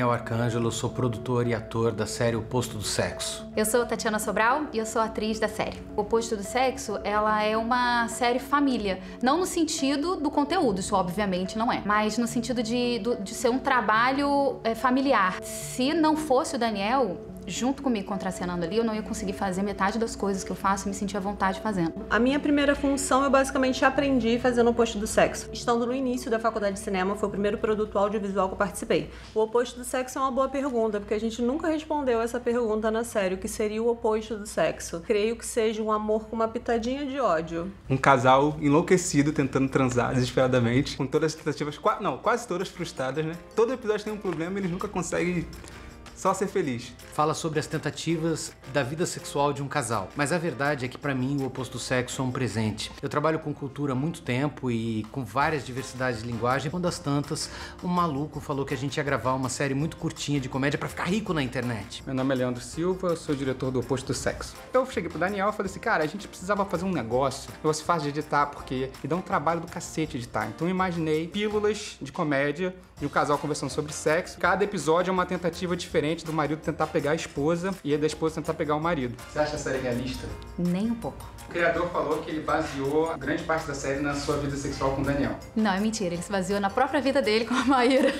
Daniel Arcângelo, sou produtor e ator da série Oposto do Sexo. Eu sou Tatiana Sobral e eu sou atriz da série. Oposto do Sexo, ela é uma série família. Não no sentido do conteúdo, isso obviamente não é. Mas no sentido de ser um trabalho familiar. Se não fosse o Daniel junto comigo contracenando ali, eu não ia conseguir fazer metade das coisas que eu faço e me sentir à vontade fazendo. A minha primeira função eu basicamente aprendi fazendo o Oposto do Sexo. Estando no início da faculdade de cinema, foi o primeiro produto audiovisual que eu participei. O oposto do sexo é uma boa pergunta, porque a gente nunca respondeu essa pergunta na série, o que seria o oposto do sexo. Creio que seja um amor com uma pitadinha de ódio. Um casal enlouquecido tentando transar desesperadamente, com todas as tentativas, quase todas frustradas, né? Todo episódio tem um problema e eles nunca conseguem só ser feliz. Fala sobre as tentativas da vida sexual de um casal. Mas a verdade é que pra mim o Oposto do Sexo é um presente. Eu trabalho com cultura há muito tempo e com várias diversidades de linguagem. Quando das tantas, um maluco falou que a gente ia gravar uma série muito curtinha de comédia pra ficar rico na internet. Meu nome é Leandro Silva, eu sou diretor do Oposto do Sexo. Eu cheguei pro Daniel e falei assim, cara, a gente precisava fazer um negócio fácil de editar, porque me dá um trabalho do cacete editar. Então eu imaginei pílulas de comédia e o casal conversando sobre sexo. Cada episódio é uma tentativa diferente do marido tentar pegar a esposa e a da esposa tentar pegar o marido. Você acha a série realista? Nem um pouco. O criador falou que ele baseou grande parte da série na sua vida sexual com o Daniel. Não, é mentira. Ele se baseou na própria vida dele com a Maíra.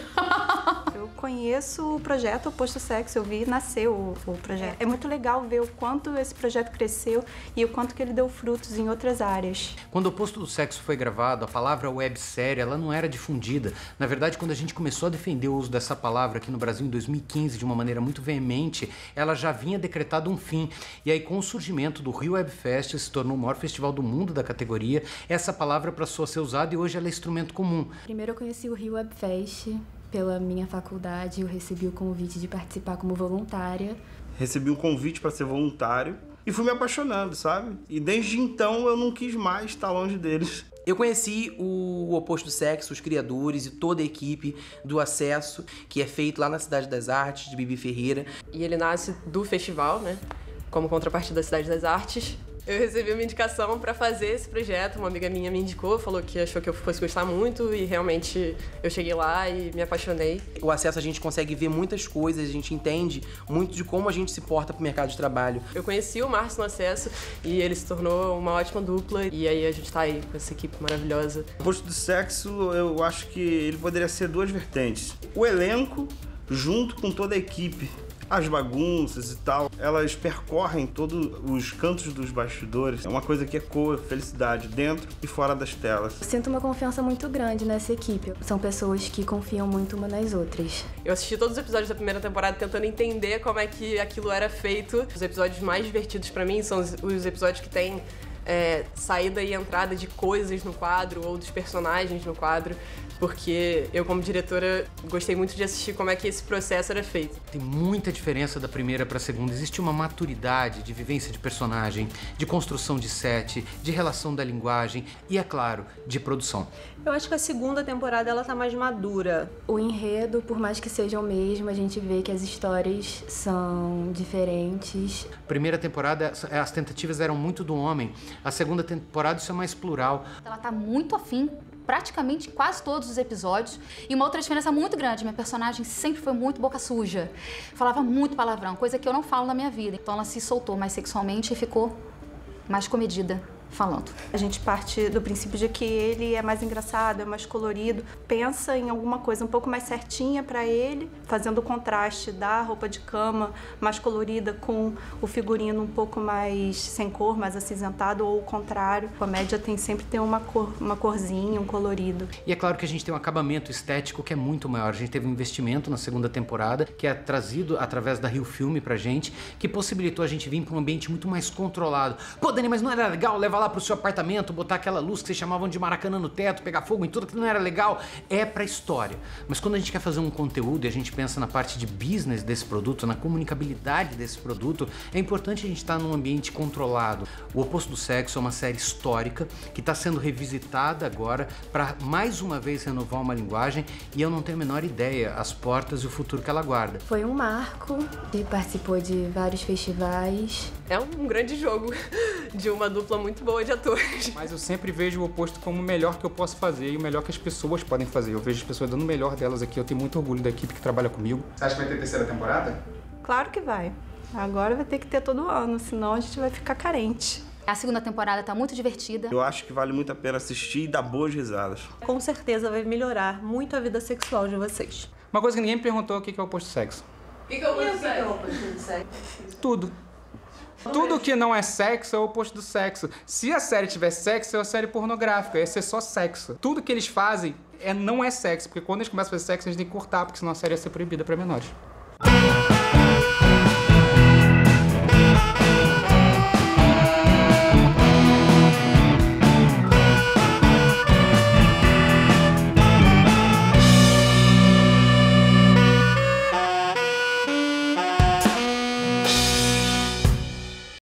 Eu conheço o projeto Oposto Sexo, eu vi nascer o projeto. É muito legal ver o quanto esse projeto cresceu e o quanto que ele deu frutos em outras áreas. Quando o Oposto do Sexo foi gravado, a palavra websérie, ela não era difundida. Na verdade, quando a gente começou a defender o uso dessa palavra aqui no Brasil em 2015 de uma maneira muito veemente, ela já vinha decretado um fim. E aí, com o surgimento do Rio Web Fest, se tornou o maior festival do mundo da categoria, essa palavra passou a ser usada e hoje ela é instrumento comum. Primeiro eu conheci o Rio Web Fest pela minha faculdade, eu recebi o convite de participar como voluntária. Recebi um convite para ser voluntário e fui me apaixonando, sabe? E desde então eu não quis mais estar longe deles. Eu conheci o Oposto do Sexo, os criadores e toda a equipe do Acesso, que é feito lá na Cidade das Artes, de Bibi Ferreira. E ele nasce do festival, né? Como contrapartida da Cidade das Artes. Eu recebi uma indicação para fazer esse projeto, uma amiga minha me indicou, falou que achou que eu fosse gostar muito e realmente eu cheguei lá e me apaixonei. O Acesso a gente consegue ver muitas coisas, a gente entende muito de como a gente se porta pro mercado de trabalho. Eu conheci o Márcio no Acesso e ele se tornou uma ótima dupla e aí a gente tá aí com essa equipe maravilhosa. O Oposto do Sexo, eu acho que ele poderia ser duas vertentes. O elenco junto com toda a equipe. As bagunças e tal, elas percorrem todos os cantos dos bastidores. É uma coisa que ecoa felicidade dentro e fora das telas. Eu sinto uma confiança muito grande nessa equipe. São pessoas que confiam muito uma nas outras. Eu assisti todos os episódios da primeira temporada tentando entender como é que aquilo era feito. Os episódios mais divertidos pra mim são os episódios que tem saída e entrada de coisas no quadro ou dos personagens no quadro. Porque eu, como diretora, gostei muito de assistir como é que esse processo era feito. Tem muita diferença da primeira para a segunda. Existe uma maturidade de vivência de personagem, de construção de set, de relação da linguagem e, é claro, de produção. Eu acho que a segunda temporada ela tá mais madura. O enredo, por mais que seja o mesmo, a gente vê que as histórias são diferentes. Primeira temporada, as tentativas eram muito do homem. A segunda temporada, isso é mais plural. Ela tá muito afim, praticamente quase todos os episódios. E uma outra diferença muito grande, minha personagem sempre foi muito boca suja. Falava muito palavrão, coisa que eu não falo na minha vida. Então ela se soltou mais sexualmente e ficou mais comedida falando. A gente parte do princípio de que ele é mais engraçado, é mais colorido, pensa em alguma coisa um pouco mais certinha pra ele, fazendo o contraste da roupa de cama mais colorida com o figurino um pouco mais sem cor, mais acinzentado, ou o contrário. A comédia sempre tem uma corzinha, um colorido. E é claro que a gente tem um acabamento estético que é muito maior. A gente teve um investimento na segunda temporada, que é trazido através da Rio Filme pra gente, que possibilitou a gente vir pra um ambiente muito mais controlado. Pô, Dani, mas não era legal levar lá pro seu apartamento, botar aquela luz que vocês chamavam de Maracanã no teto, pegar fogo em tudo, que não era legal? É pra história. Mas quando a gente quer fazer um conteúdo e a gente pensa na parte de business desse produto, na comunicabilidade desse produto, é importante a gente estar num ambiente controlado. O Oposto do Sexo é uma série histórica que está sendo revisitada agora para mais uma vez renovar uma linguagem e eu não tenho a menor ideia as portas e o futuro que ela guarda. Foi um marco, ele participou de vários festivais. É um grande jogo de uma dupla muito boa. boa de atores. Mas eu sempre vejo o oposto como o melhor que eu posso fazer e o melhor que as pessoas podem fazer. Eu vejo as pessoas dando o melhor delas aqui. Eu tenho muito orgulho da equipe que trabalha comigo. Você acha que vai ter terceira temporada? Claro que vai. Agora vai ter que ter todo ano, senão a gente vai ficar carente. A segunda temporada tá muito divertida. Eu acho que vale muito a pena assistir e dar boas risadas. Com certeza vai melhorar muito a vida sexual de vocês. Uma coisa que ninguém me perguntou, o que é o oposto sexo? O que é o oposto do sexo? Tudo. Tudo que não é sexo é o oposto do sexo. Se a série tivesse sexo, é uma série pornográfica, ia ser só sexo. Tudo que eles fazem não é sexo, porque quando eles começam a fazer sexo, eles têm que cortar, porque senão a série ia ser proibida para menores.